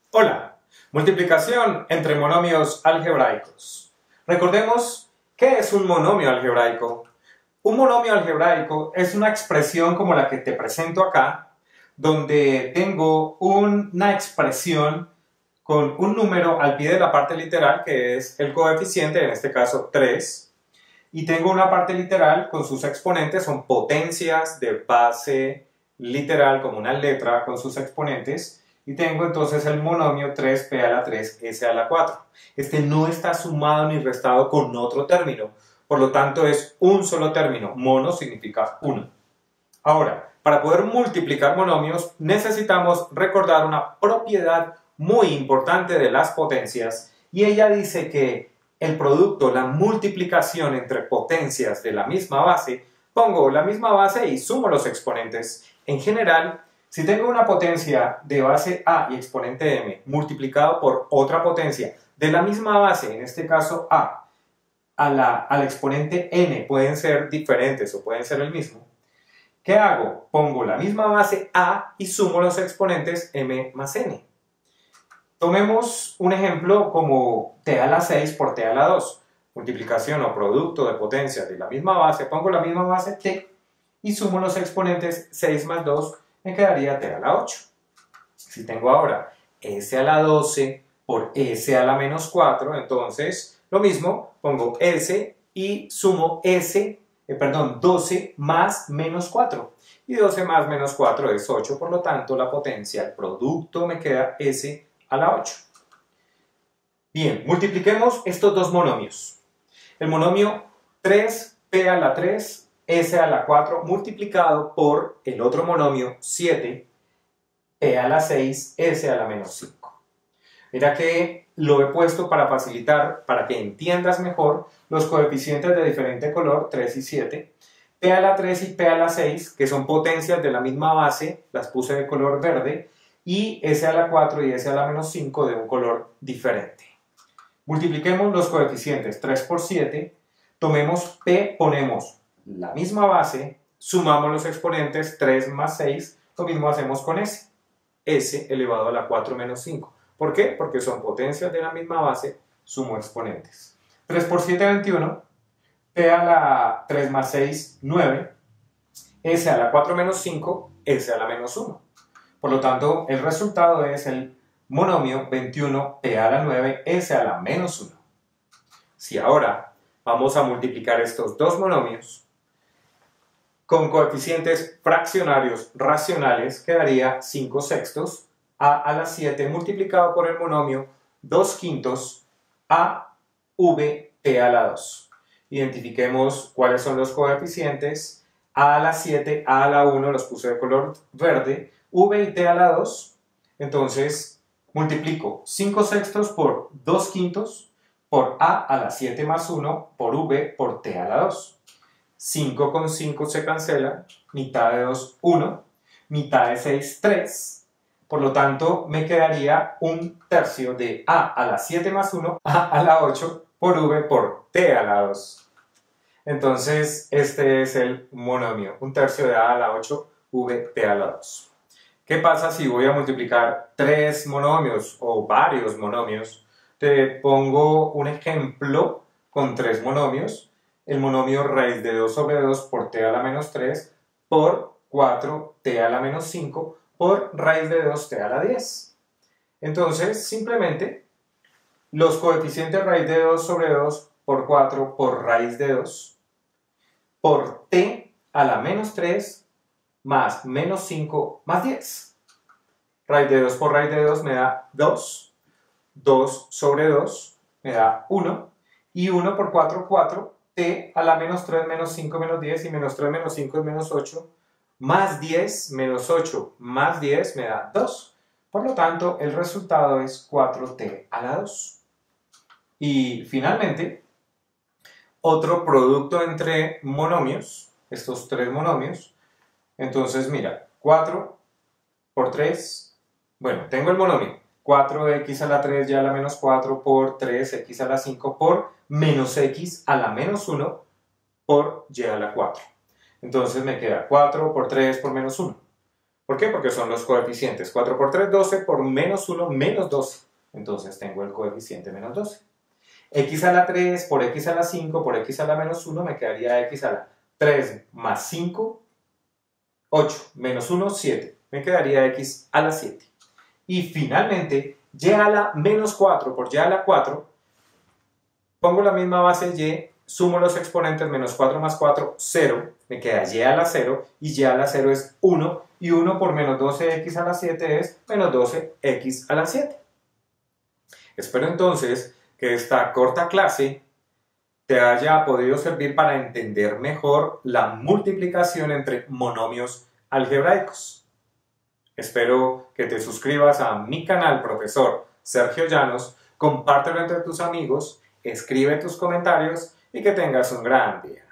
Hola, multiplicación entre monomios algebraicos. Recordemos, ¿qué es un monomio algebraico? Un monomio algebraico es una expresión como la que te presento acá, donde tengo una expresión con un número al pie de la parte literal, que es el coeficiente, en este caso 3, y tengo una parte literal con sus exponentes, son potencias de base literal, como una letra con sus exponentes, y tengo entonces el monomio 3p a la 3s a la 4. Este no está sumado ni restado con otro término, por lo tanto es un solo término, mono significa uno. Ahora, para poder multiplicar monomios necesitamos recordar una propiedad muy importante de las potencias, y ella dice que el producto, la multiplicación entre potencias de la misma base, pongo la misma base y sumo los exponentes. En general, si tengo una potencia de base a y exponente m multiplicado por otra potencia de la misma base, en este caso al exponente n, pueden ser diferentes o pueden ser el mismo, ¿qué hago? Pongo la misma base a y sumo los exponentes m más n. Tomemos un ejemplo como t a la 6 por t a la 2. Multiplicación o producto de potencias de la misma base, pongo la misma base t y sumo los exponentes 6 más 2, me quedaría t a la 8. Si tengo ahora s a la 12 por s a la menos 4, entonces lo mismo, pongo s y sumo 12 más menos 4. Y 12 más menos 4 es 8, por lo tanto la potencia, el producto me queda s a la 8. Bien, multipliquemos estos dos monomios. El monomio 3p a la 3, s a la 4, multiplicado por el otro monomio 7, p a la 6, s a la menos 5. Mira que lo he puesto para facilitar, para que entiendas mejor los coeficientes de diferente color, 3 y 7. P a la 3 y P a la 6, que son potencias de la misma base, las puse de color verde, y S a la 4 y S a la menos 5 de un color diferente. Multipliquemos los coeficientes 3 por 7, tomemos P, ponemos la misma base, sumamos los exponentes 3 más 6, lo mismo hacemos con S. S elevado a la 4 menos 5. ¿Por qué? Porque son potencias de la misma base, sumo exponentes. 3 por 7, 21. P a la 3 más 6, 9. S a la 4 menos 5, S a la menos 1. Por lo tanto, el resultado es el monomio 21p a la 9, s a la menos 1. Si ahora vamos a multiplicar estos dos monomios con coeficientes fraccionarios racionales, quedaría 5 sextos a la 7 multiplicado por el monomio 2 quintos a v t a la 2. Identifiquemos cuáles son los coeficientes. A la 7, a la 1 los puse de color verde, v y t a la 2, entonces multiplico 5 sextos por 2 quintos por a la 7 más 1 por v por t a la 2. 5 con 5 se cancela, mitad de 2, 1, mitad de 6, 3. Por lo tanto, me quedaría un tercio de a la 7 más 1, a la 8 por v por t a la 2. Entonces, este es el monomio, un tercio de a la 8, v t a la 2. ¿Qué pasa si voy a multiplicar tres monomios o varios monomios? Te pongo un ejemplo con tres monomios. El monomio raíz de 2 sobre 2 por t a la menos 3 por 4t a la menos 5 por raíz de 2t a la 10. Entonces, simplemente, los coeficientes raíz de 2 sobre 2 por 4 por raíz de 2 por t a la menos 3 más menos 5 más 10. Raíz de 2 por raíz de 2 me da 2. 2 sobre 2 me da 1. Y 1 por 4, 4. T a la menos 3 menos 5 menos 10. Y menos 3 menos 5 es menos 8. Más 10 menos 8 más 10 me da 2. Por lo tanto, el resultado es 4t a la 2. Y finalmente, otro producto entre monomios, estos tres monomios. Entonces, mira, 4 por 3, bueno, tengo el monomio, 4x a la 3 y a la menos 4 por 3x a la 5 por menos x a la menos 1 por y a la 4. Entonces me queda 4 por 3 por menos 1. ¿Por qué? Porque son los coeficientes. 4 por 3, 12, por menos 1, menos 12. Entonces tengo el coeficiente menos 12. X a la 3 por X a la 5 por X a la menos 1 me quedaría X a la 3 más 5, 8, menos 1, 7. Me quedaría X a la 7. Y finalmente, Y a la menos 4 por Y a la 4, pongo la misma base Y, sumo los exponentes, menos 4 más 4, 0, me queda Y a la 0, y Y a la 0 es 1, y 1 por menos 12X a la 7 es menos 12X a la 7. Espero entonces que esta corta clase te haya podido servir para entender mejor la multiplicación entre monomios algebraicos. Espero que te suscribas a mi canal, profesor Sergio Llanos, compártelo entre tus amigos, escribe tus comentarios y que tengas un gran día.